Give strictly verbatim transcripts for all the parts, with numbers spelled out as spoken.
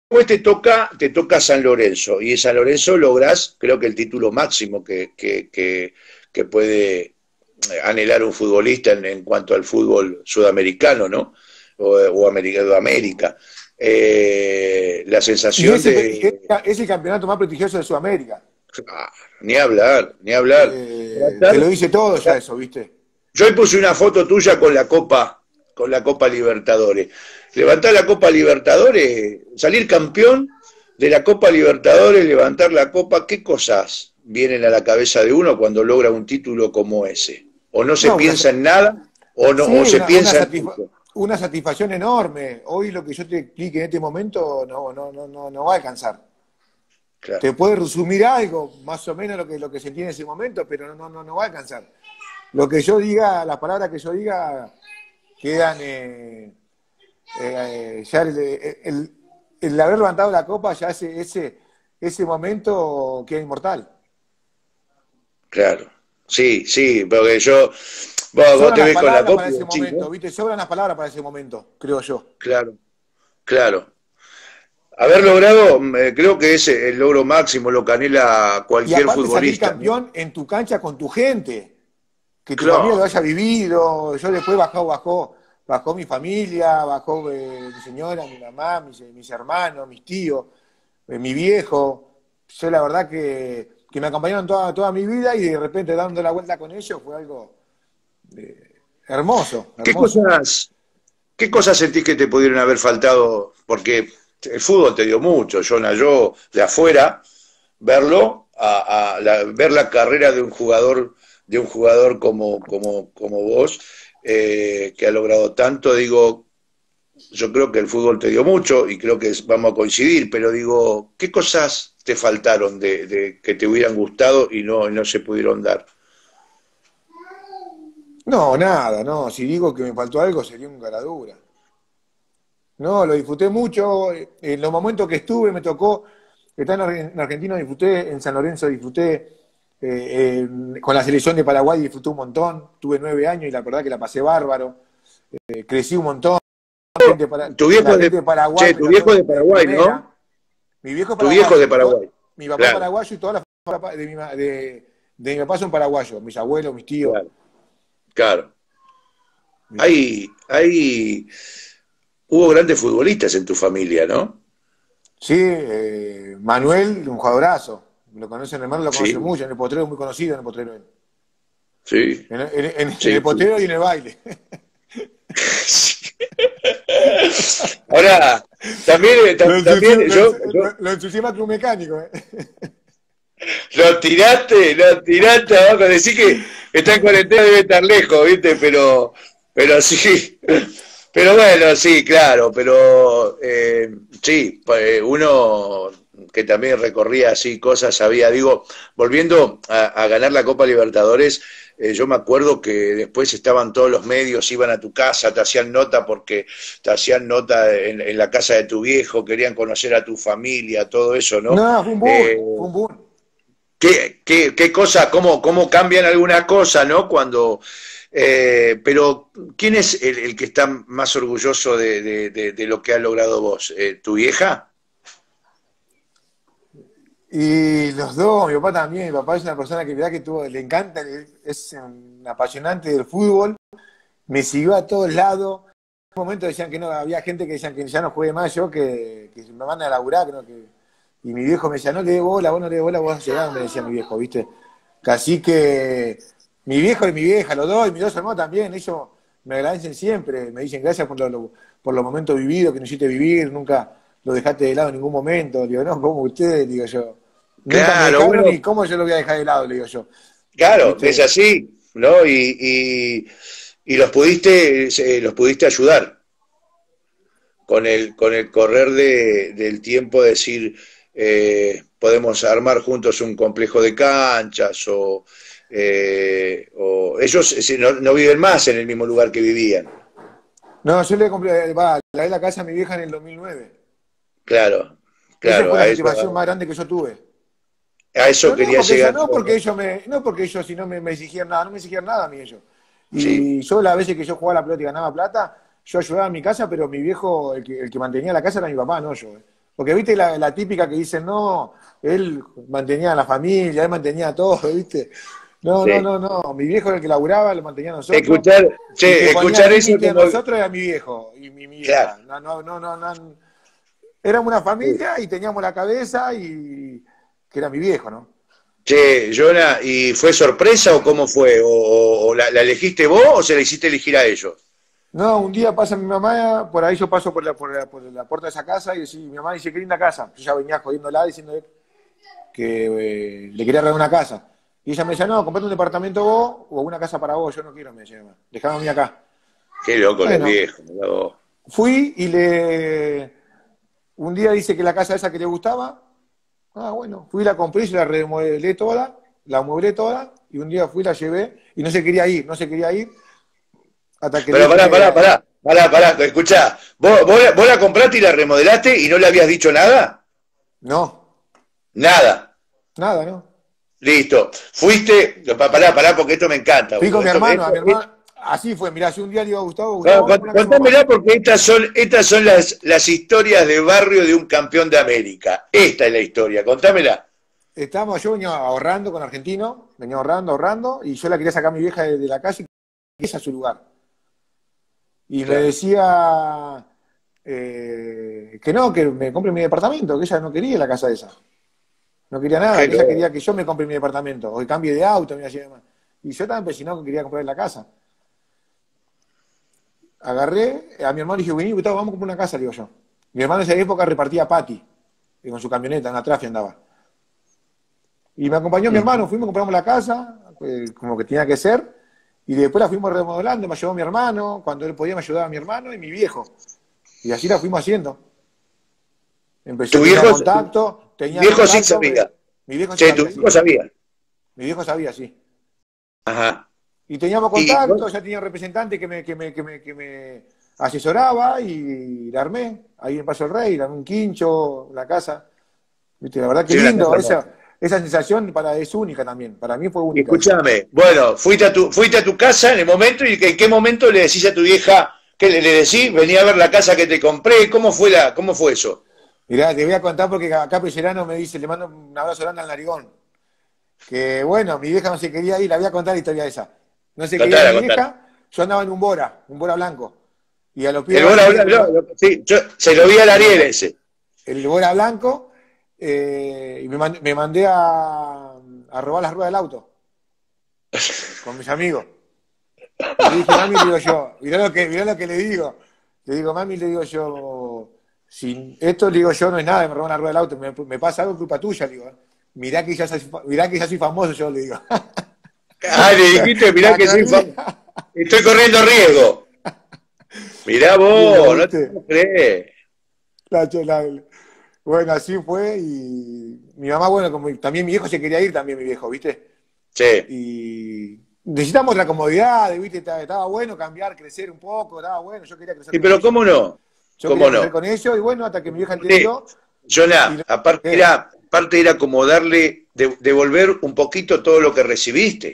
después te toca, te toca San Lorenzo, y en San Lorenzo lográs, creo que el título máximo que, que, que, que puede anhelar un futbolista en, en cuanto al fútbol sudamericano, ¿no? O, o América, de América. Eh, la Y sensación ese es, de... es el campeonato más prestigioso de Sudamérica. Ah, ni hablar, ni hablar. Eh, te Tratar, lo dice todo ya eso, ¿viste? yo ahí puse una foto tuya con la Copa, con la Copa Libertadores. Levantar la Copa Libertadores, salir campeón de la Copa Libertadores, levantar la Copa, ¿qué cosas vienen a la cabeza de uno cuando logra un título como ese? O no se No, una, piensa en nada, o no, sí, o se una, una, piensa en satisfa mucho. una satisfacción enorme. Hoy lo que yo te explique en este momento no, no, no, no, no va a alcanzar. Claro. Te puede resumir algo, más o menos lo que, lo que sentí en ese momento, pero no, no, no, no va a alcanzar. Lo que yo diga, las palabras que yo diga, quedan. Eh, eh, ya el, el, el, haber levantado la copa, ya ese, ese, ese momento queda inmortal. Claro, sí, sí, porque yo, vos, vos Sobran te las ves con la palabras Copa para y ese decís, momento, ¿no? ¿viste? Sobran las palabras para ese momento, creo yo. Claro, claro. Haber logrado, eh, creo que es el logro máximo, lo que anhela Y cualquier aparte salir futbolista, ¿no? campeón en tu cancha con tu gente, que tu familia lo Claro, haya vivido. Yo después bajó, bajó, bajó mi familia, bajó eh, mi señora, mi mamá, mis, mis hermanos, mis tíos, eh, mi viejo. Yo la verdad que, que me acompañaron toda, toda mi vida y de repente dando la vuelta con ellos fue algo eh, hermoso, ¿qué hermoso. cosas, qué cosas sentís que te pudieron haber faltado? Porque el fútbol te dio mucho, Jonah, yo de afuera, verlo, a, a la, ver la carrera de un jugador, de un jugador como, como, como vos, eh, que ha logrado tanto, digo, yo creo que el fútbol te dio mucho y creo que vamos a coincidir, pero digo, ¿qué cosas te faltaron de, de que te hubieran gustado y no, y no se pudieron dar? No, nada, no. Si digo que me faltó algo sería un caradura. No, lo disfruté mucho. En los momentos que estuve me tocó estar en Argentina, disfruté, en San Lorenzo disfruté, eh, eh, con la selección de Paraguay disfruté un montón. Tuve nueve años y la verdad que la pasé bárbaro. Eh, crecí un montón. Gente para, Tu la viejo de, gente de Paraguay che, me tu trató viejo de de Paraguay, primera. ¿no? Mi viejo es Tu viejo de paraguayo. To, Paraguay. mi papá es Claro, paraguayo y toda la familia de mi, de, de mi papá son paraguayos. Mis abuelos, mis tíos. claro, claro. Hay, hay, hubo grandes futbolistas en tu familia, ¿no? Sí, eh, Manuel, un jugadorazo. Lo conocen, hermano, lo conocen Sí, mucho. En el potrero es muy conocido en el potrero. En, sí, en, en, en sí, el sí. potrero y en el baile. Ahora, también, Lo tam- ensució, también lo, yo, yo lo, lo ensució más que un mecánico. ¿Eh? lo tiraste, lo tiraste abajo, decís que está en cuarentena, debe estar lejos, ¿viste? Pero, pero sí, pero bueno, sí, claro, pero eh, sí, pues, uno que también recorría así cosas, sabía, digo, volviendo a, a ganar la Copa Libertadores, eh, yo me acuerdo que después estaban todos los medios, iban a tu casa, te hacían nota porque te hacían nota en, en la casa de tu viejo, querían conocer a tu familia, todo eso, ¿no? No, fue un Eh, boom, fue un boom. qué, qué, qué cosa, cómo, cómo cambian algunas cosas, ¿no? Cuando, eh, pero, ¿quién es el, el que está más orgulloso de, de, de, de lo que has logrado vos? Eh, ¿Tu vieja? Y los dos, mi papá también. Mi papá es una persona que, verdad, que tuvo, le encanta, es un apasionante del fútbol. Me siguió a todos lados. En un momento decían que no, había gente que decían que ya no juegue más yo, que, que me mandan a laburar, que no, que... Y mi viejo me decía, no le dé bola, vos no le dé bola, vos vas a llegar, me decía mi viejo, ¿viste? Así que mi viejo y mi vieja, los dos, y mis dos hermanos también, ellos me agradecen siempre, me dicen gracias por, lo, por los momentos vividos que nos hiciste vivir, nunca lo dejaste de lado en ningún momento. Digo, no, como ustedes, digo yo. Nunca me Claro, dejaron bueno, y cómo yo lo voy a dejar de lado, le digo yo. claro, es ¿Viste? así, ¿no? Y, y, y los pudiste, eh, los pudiste ayudar con el, con el correr de, del tiempo, decir, eh, podemos armar juntos un complejo de canchas o, eh, o ellos eh, no, no viven más en el mismo lugar que vivían. No, yo le compré, va, la de la casa a mi vieja en el dos mil nueve. Claro, Esa claro, fue la a eso, satisfacción más grande que yo tuve. a eso Pero no quería porque ellos, llegar no yo, porque ¿no? ellos me, no porque ellos si no me, me exigían nada, no me exigían nada a mí ellos. Sí, Y yo las veces que yo jugaba a la pelota y ganaba plata, yo ayudaba a mi casa, pero mi viejo, el que, el que mantenía la casa era mi papá, no yo. eh. Porque viste la, la típica que dicen, no, él mantenía a la familia, él mantenía a todo, ¿viste? No, no, Sí. no, no. Mi viejo era el que laburaba, lo mantenía a nosotros. Escuchar, Y que che, ponía escuchar eso límite a como. nosotros era mi viejo y mi, mi Claro. vieja. No, no, no, no, no. Éramos una Sí. familia y teníamos la cabeza y que era mi viejo, ¿no? Che, Jonah, ¿y fue sorpresa o cómo fue? ¿O, o- o la, la elegiste vos o se la hiciste elegir a ellos? No, un día pasa mi mamá, por ahí yo paso por la, por la, por la puerta de esa casa y decí- mi mamá dice, qué linda casa. Yo ya venía jodiéndola diciendo que eh, le quería regalar una casa. Y ella me decía, no, comprate un departamento vos o una casa para vos, yo no quiero, me decía, mamá. Dejame a mí acá. Qué loco los Bueno, viejos, mirá vos. fui y le... Un día dice que la casa esa que le gustaba, ah, bueno, fui, la compré, y la remodelé toda, la amueblé toda, y un día fui, la llevé, y no se quería ir, no se quería ir, hasta que le Pero dije pará, pará, que... pará, pará, pará, escuchá, ¿vos, vos, la- vos la compraste y la remodelaste y no le habías dicho nada? No, Nada. nada, ¿no? Listo. Fuiste, pa- pará, pará, porque esto me encanta, Fui boludo. con mi Esto, hermano, a esto- mi hermano, así fue, mirá, yo un día le digo a Gustavo, No, Gustavo, vamos a cont- una casa a mamá. contámela porque estas son, estas son las, las historias de barrio de un campeón de América. Esta es la historia, contámela. Estábamos, yo venía ahorrando con argentino, venía ahorrando, ahorrando, y yo la quería sacar a mi vieja de, de la casa y que esa a su lugar. Y me Claro. decía eh, que no, que me compre mi departamento, que ella no quería la casa esa. No quería nada, Qué que ella loco. quería que yo me compre mi departamento, o que cambie de auto, mira, así demás. Y yo estaba empecinado que quería comprar la casa. Agarré a mi hermano y dije, vení, Gustavo, vamos a comprar una casa, le digo yo. Mi hermano en esa época repartía patty, y con su camioneta, en la trafia andaba. Y me acompañó mi hermano, fuimos, compramos la casa, eh, como que tenía que ser, y después la fuimos remodelando, me ayudó mi hermano, cuando él podía me ayudaba mi hermano y mi viejo. Y así la fuimos haciendo. Empecé, Tu tenía viejo, contacto, tu tenía viejo sí contacto, me- sabía. mi viejo sí Che, tu sabía, viejo sí. sabía. Mi viejo sabía, sí. Ajá. Y teníamos Y vos- contacto, ya tenía un representante que me, que me, que me, que me asesoraba y la armé. Ahí en Paso del Rey, la armé un quincho, la casa. ¿Viste? La verdad que sí, una casa lindo, hermosa. esa, esa sensación para, es única también. Para mí fue Y única esa. escúchame, bueno, fuiste a tu, fuiste a tu casa en el momento y en qué momento le decís a tu vieja, ¿qué le, le decís? Vení a ver la casa que te compré, ¿cómo fue la, cómo fue eso? Mirá, te voy a contar porque acá Pellerano me dice, le mando un abrazo grande al narigón. Que bueno, mi vieja no se quería ir, la voy a contar la historia esa. No se quería ir Contala, mi contala. vieja, yo andaba en un Bora, un Bora blanco. Y a los pies El de la Bora calle, Blanco, no, no, sí, yo se lo vi al Ariel ese. el Bora blanco, eh, y me mandé, me mandé a, a robar las ruedas del auto con mis amigos. Y le dije, mami, le digo yo, mirá lo que, mirá lo que le digo. Le digo, mami, le digo yo, sin esto le digo yo no es nada, me roban la rueda del auto, me, me pasa algo, culpa tuya, le digo. Mirá que ya soy, mirá que ya soy famoso, yo le digo. Ah, le dijiste, mirá La que soy corrí. fam- estoy corriendo riesgo. Mirá Digo, vos, no te ¿viste? puedo creer. La, la- bueno, así fue y mi mamá, bueno, como también mi viejo se quería ir, también mi viejo, ¿viste? Che, Y necesitamos la comodidad, ¿viste? Estaba, estaba bueno cambiar, crecer un poco, estaba bueno, yo quería crecer sí, con pero ellos. ¿cómo no? Yo ¿Cómo quería crecer no? con ellos y bueno, hasta que mi vieja Aparte, entendió. Y Jonah, lo- aparte ¿qué? era, aparte era como darle, de- devolver un poquito todo lo que recibiste.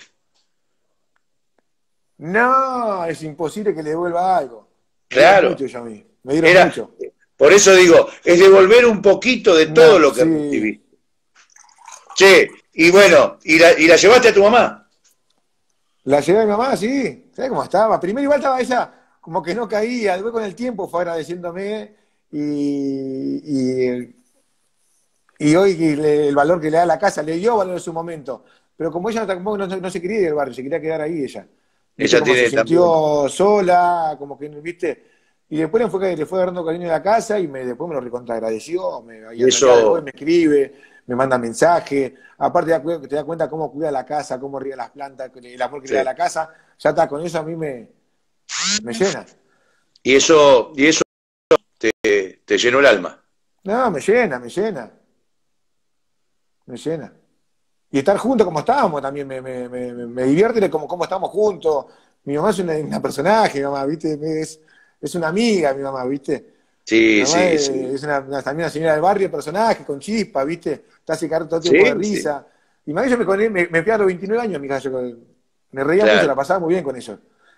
No, es imposible que le devuelva algo. Me dieron Claro. mucho yo a mí, me dieron Era, mucho. por eso digo, es devolver un poquito de todo No, lo que sí. recibiste. Che, y bueno, ¿y la, y la llevaste a tu mamá? La llevé a mi mamá, sí. ¿Sabes cómo estaba? Primero igual estaba ella como que no caía, después con el tiempo fue agradeciéndome y, y, y hoy que le- el valor que le da a la casa, le dio valor en su momento. Pero como ella tampoco no, no se quería ir del barrio, se quería quedar ahí ella. ¿Viste? Ella Como se tiene también. sintió sola, como que, ¿viste? Y después le fue, le fue agarrando cariño a la casa y me, después me lo recontra agradeció, me, y Y hasta el día de hoy eso, me escribe, me manda mensajes, aparte te da, cu- te da cuenta cómo cuida la casa, cómo riega las plantas, el amor que le da a sí. la casa, ya está, con eso a mí me, me llena. Y eso, y eso te, te llenó el alma. No, me llena, me llena, me llena. Y estar juntos como estábamos también me, me, me, me divierte como, como estamos juntos. Mi mamá es una, una personaje, mi mamá, ¿viste? Es, es una amiga, mi mamá, ¿viste? Mi Sí, mamá sí, es, sí. es una, una- también una señora del barrio, personaje, con chispa, ¿viste? Está así todo el tiempo de Sí, sí, risa. Y más yo me, con- me, me fui a los veintinueve años, mi casa, yo con- me reía mucho, claro. la pasaba muy bien con ellos.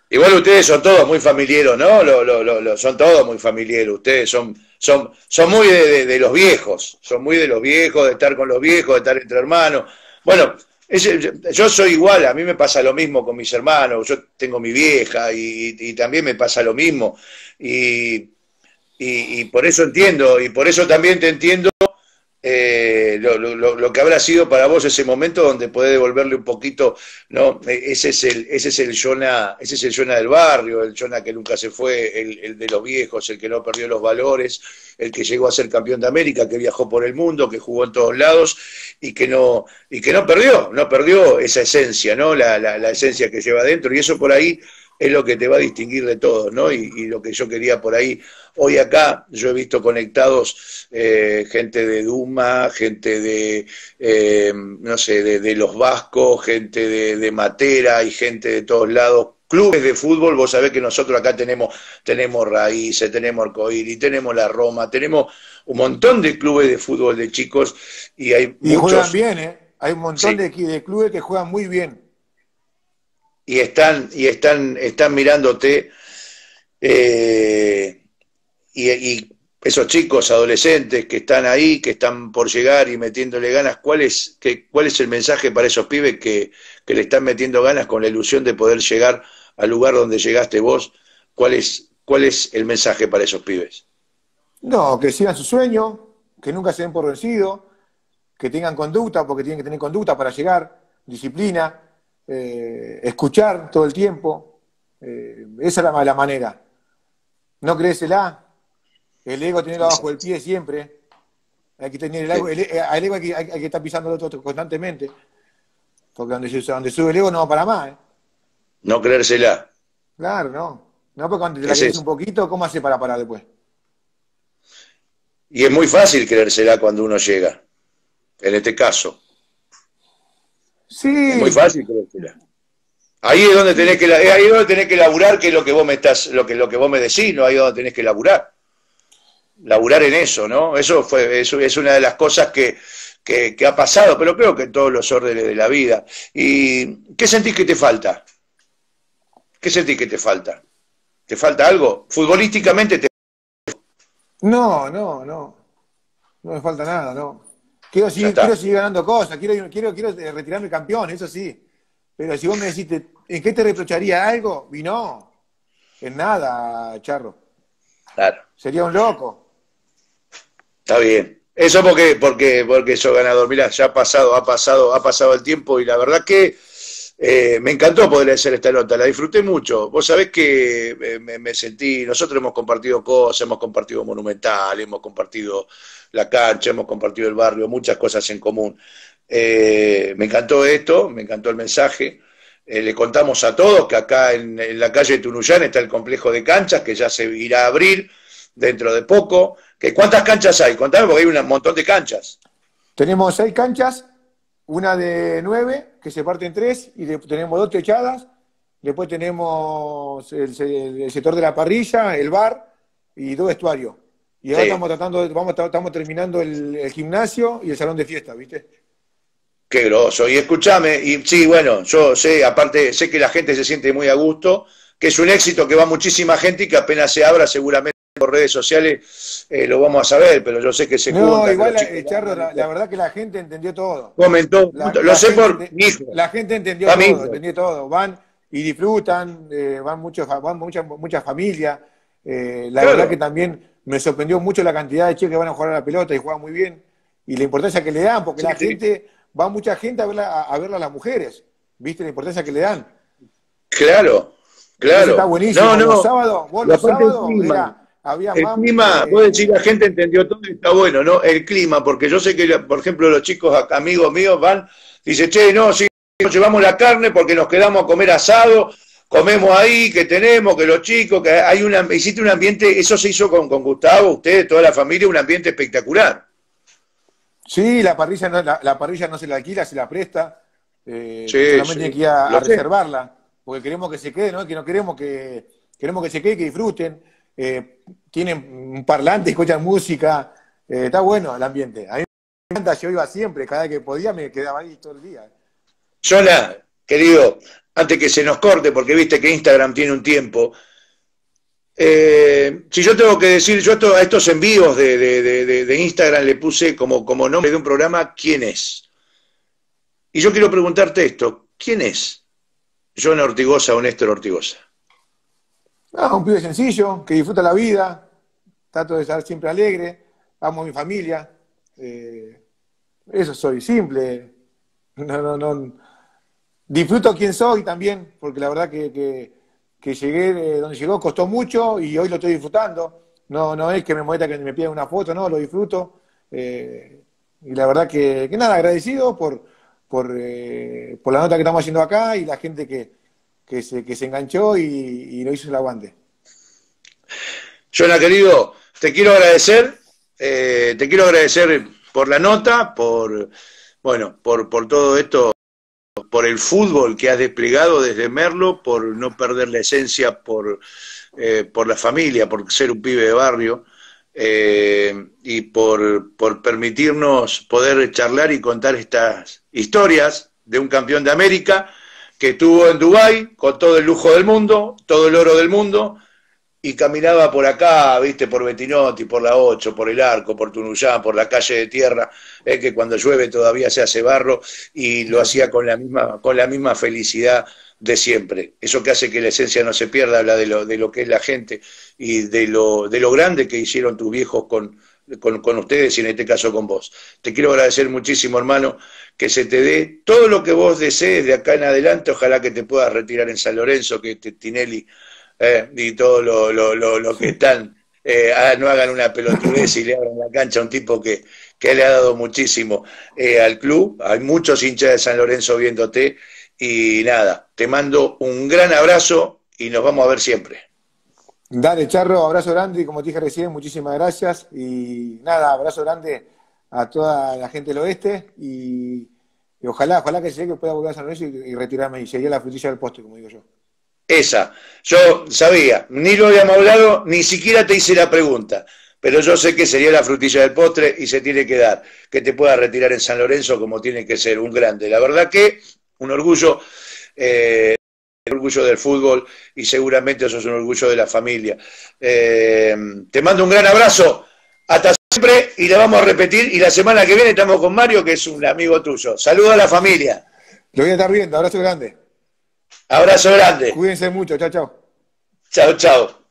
Igual ustedes son todos muy familiares, ¿no? Lo, lo, lo, lo- son todos muy familiares. Ustedes son, son, son muy de, de- de los viejos. Son muy de los viejos, de estar con los viejos, de estar entre hermanos. Bueno, ese- yo yo soy igual. A mí me pasa lo mismo con mis hermanos. Yo tengo mi vieja y, y también me pasa lo mismo. Y, y, y por eso entiendo, y por eso también te entiendo eh, lo, lo, lo, que habrá sido para vos ese momento donde podés devolverle un poquito, ¿no? Ese es el, ese es el Jonah, ese es el Jonah del barrio, el Jonah que nunca se fue, el, el de los viejos, el que no perdió los valores, el que llegó a ser campeón de América, que viajó por el mundo, que jugó en todos lados y que no, y que no perdió, no perdió esa esencia, ¿no? La, la, la esencia que lleva adentro, y eso por ahí es lo que te va a distinguir de todos, ¿no? Y, y lo que yo quería por ahí. Hoy acá yo he visto conectados eh, gente de Duma, gente de, eh, no sé, de, de los Vascos, gente de, de Matera y gente de todos lados. Clubes de fútbol, vos sabés que nosotros acá tenemos, tenemos Raíces, tenemos Arcoíris, tenemos la Roma, tenemos un montón de clubes de fútbol de chicos y hay Y juegan muchos, bien, ¿eh? Hay un montón sí, de, de clubes que juegan muy bien. y están, y están, están mirándote. Eh, Y, y esos chicos, adolescentes que están ahí, que están por llegar y metiéndole ganas, ¿cuál es, qué, cuál es el mensaje para esos pibes que, que le están metiendo ganas con la ilusión de poder llegar al lugar donde llegaste vos? ¿Cuál es, cuál es el mensaje para esos pibes? No, que sigan su sueño, que nunca se den por vencidos, que tengan conducta, porque tienen que tener conducta para llegar, disciplina, eh, escuchar todo el tiempo. Eh, esa es la, la manera. No creésela, el ego tenerlo abajo del pie siempre. Hay que tener el ego, el, el ego hay que, hay, hay que estar pisando el otro constantemente, porque donde, donde sube el ego no va para más. ¿Eh? No creérsela. Claro, no. No, porque cuando te la Es crees un eso. poquito, ¿cómo hace para parar después? Y es muy fácil creérsela cuando uno llega, en este caso. Es muy Sí, fácil creérsela. Ahí es donde tenés que, ahí es donde tenés que laburar, que es lo que vos me estás, lo que, lo que vos me decís, no ahí es donde tenés que laburar. Laburar en eso, ¿no? Eso fue, eso es una de las cosas que, que, que ha pasado, pero creo que en todos los órdenes de la vida. ¿Y qué sentís que te falta? ¿Qué sentís que te falta? ¿Te falta algo? Futbolísticamente te... no, no, no. No me falta nada, no. Quiero Ya seguir, quiero está. seguir ganando cosas, quiero, quiero, quiero retirarme campeón, eso sí. Pero si vos me decís, ¿en qué te reprocharía algo? Y no, en nada, Charro. Claro. Sería un loco. Está bien. Eso porque, porque, porque sos ganador. Mirá, ya ha pasado, ha pasado, ha pasado el tiempo y la verdad que eh, me encantó poder hacer esta nota, la disfruté mucho. Vos sabés que eh, me, me sentí, nosotros hemos compartido cosas, hemos compartido Monumental, hemos compartido la cancha, hemos compartido el barrio, muchas cosas en común. Eh, me encantó esto, me encantó el mensaje. Eh, le contamos a todos que acá en, en la calle Tunuyán está el complejo de canchas, que ya se irá a abrir dentro de poco. Que ¿cuántas canchas hay? Contame porque hay un montón de canchas. Tenemos seis canchas, una de nueve, que se parte en tres, y de- tenemos dos techadas. Después tenemos el, el sector de la parrilla, el bar y dos vestuarios. Y ahora Sí, estamos tratando, de- vamos, estamos terminando el, el gimnasio y el salón de fiesta, ¿viste? qué groso. Y escúchame, y sí, bueno, yo sé, aparte, sé que la gente se siente muy a gusto, que es un éxito, que va muchísima gente y que apenas se abra seguramente por redes sociales eh, lo vamos a saber, pero yo sé que se No, juntan, que igual, los la- chicos eh, Charro, van, la, la verdad que la gente entendió todo. comentó, La, lo la sé gente, por ente- mi hijo, la gente entendió a mi todo, hijo. entendió todo. Van y disfrutan, eh, van, muchos, van muchas muchas familias. Eh, la verdad que Claro, también me sorprendió mucho la cantidad de chicos que van a jugar a la pelota y juegan muy bien. Y la importancia que le dan, porque sí, la sí, gente, va mucha gente a verla, a, a verla a las mujeres. ¿Viste la importancia que le dan? claro, Entonces está claro. No, buenísimo. Los no, sábados, vos y los aparte el sábados, clima. era, había El más. clima, vos decís, eh, la gente entendió todo y está bueno, ¿no? El clima, porque yo sé que, por ejemplo, los chicos, amigos míos, van, dicen, che, no, sí, nos llevamos la carne porque nos quedamos a comer asado, comemos ahí, que tenemos, que los chicos, que hay una, hiciste un ambiente, eso se hizo con, con Gustavo, ustedes, toda la familia, un ambiente espectacular. Sí, la parrilla no, la, la parrilla no se la alquila, se la presta. Eh, Sí, solamente hay sí, que ir a, lo a sé. reservarla, porque queremos que se quede, ¿no? Que no queremos que queremos que se quede, que disfruten. Eh, tienen un parlante, escuchan música. Eh, está bueno el ambiente. A mí me encanta, yo iba siempre, cada vez que podía me quedaba ahí todo el día. Jonah, querido, antes que se nos corte, porque viste que Instagram tiene un tiempo. Eh, si yo tengo que decir, yo esto, a estos envíos de, de, de, de Instagram le puse como, como nombre de un programa, ¿quién es? Y yo quiero preguntarte esto, ¿quién es John Ortigosa o Néstor Ortigosa? Ah, un pibe sencillo, que disfruta la vida, trato de estar siempre alegre, amo a mi familia, eh, eso soy, simple, no, no, no, disfruto quién soy también, porque la verdad que, que, que llegué de donde llegó costó mucho y hoy lo estoy disfrutando, no, no es que me molesta que me pidan una foto, no, lo disfruto, eh, y la verdad que, que nada, agradecido por, por, eh, por la nota que estamos haciendo acá y la gente que, que, se, que se enganchó y, y lo hizo el aguante. Jonah, querido, te quiero agradecer, eh, te quiero agradecer por la nota, por, bueno, por, por todo esto, por el fútbol que has desplegado desde Merlo, por no perder la esencia, por, eh, por la familia, por ser un pibe de barrio, eh, y por, por permitirnos poder charlar y contar estas historias de un campeón de América que estuvo en Dubái con todo el lujo del mundo, todo el oro del mundo, y caminaba por acá, viste, por Bettinotti, por la ocho, por el Arco, por Tunuyán, por la calle de tierra, eh, que cuando llueve todavía se hace barro, y lo hacía con la misma, con la misma felicidad de siempre. Eso que hace que la esencia no se pierda, habla de lo, de lo que es la gente y de lo, de lo grande que hicieron tus viejos con, con, con ustedes y en este caso con vos. Te quiero agradecer muchísimo, hermano, que se te dé todo lo que vos desees de acá en adelante. Ojalá que te puedas retirar en San Lorenzo, que te, Tinelli Eh, y todo lo, lo, lo, lo que están, eh, no hagan una pelotudez y le abran la cancha a un tipo que, que le ha dado muchísimo eh, al club. Hay muchos hinchas de San Lorenzo viéndote y nada, te mando un gran abrazo y nos vamos a ver siempre. Dale, Charro, abrazo grande y como te dije recién, muchísimas gracias y nada, abrazo grande a toda la gente del oeste y, y ojalá, ojalá que llegue, que pueda volver a San Lorenzo y, y retirarme y sería la frutilla del postre, como digo yo. Esa, yo sabía, ni lo habíamos hablado, ni siquiera te hice la pregunta, pero yo sé que sería la frutilla del postre y se tiene que dar, que te pueda retirar en San Lorenzo como tiene que ser, un grande. La verdad que un orgullo, eh, un orgullo del fútbol y seguramente eso es un orgullo de la familia. Eh, te mando un gran abrazo, hasta siempre y la vamos a repetir y la semana que viene estamos con Mario, que es un amigo tuyo. Saludos a la familia. Lo voy a estar viendo, abrazo grande. Abrazo grande. Cuídense mucho, chao, chao. Chao, chao.